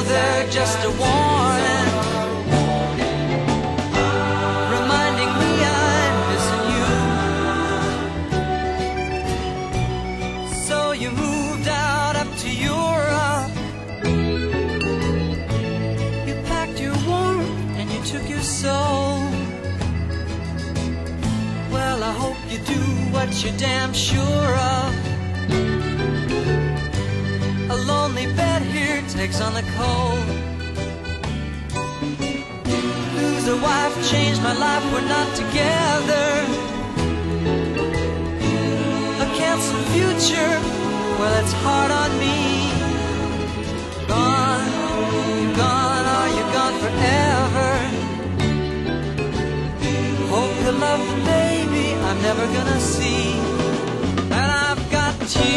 they're just a warning, reminding me I'm missing you. So you moved out up to Europe, you packed your warmth and you took your soul. Well, I hope you do what you're damn sure of. A lonely bed here takes on the cold. Lose a wife, changed my life, we're not together. A canceled future, well, it's hard on me. Gone, you're gone, are you gone forever? Hope you love the baby I'm never gonna see. And I've got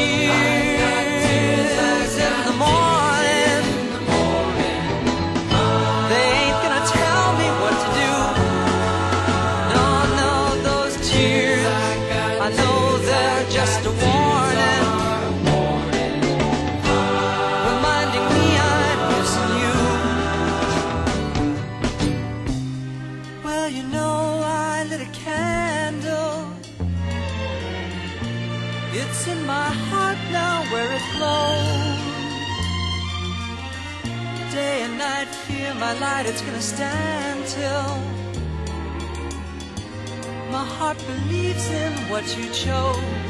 tears in the morning. They ain't gonna tell me what to do. No, no, those tears, I know they're just a warning, reminding me I'm missing you. Well, you know, I lit a candle. It's in my heart now where it glows. Day and night, fear my light, it's gonna stand till my heart believes in what you chose.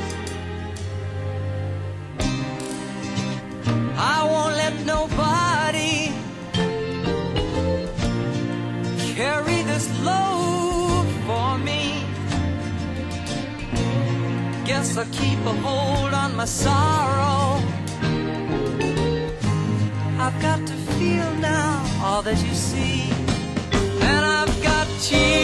I won't let nobody carry this load for me. Guess I'll keep a hold on my sorrow. I've got to feel now all that you see. And I've got tears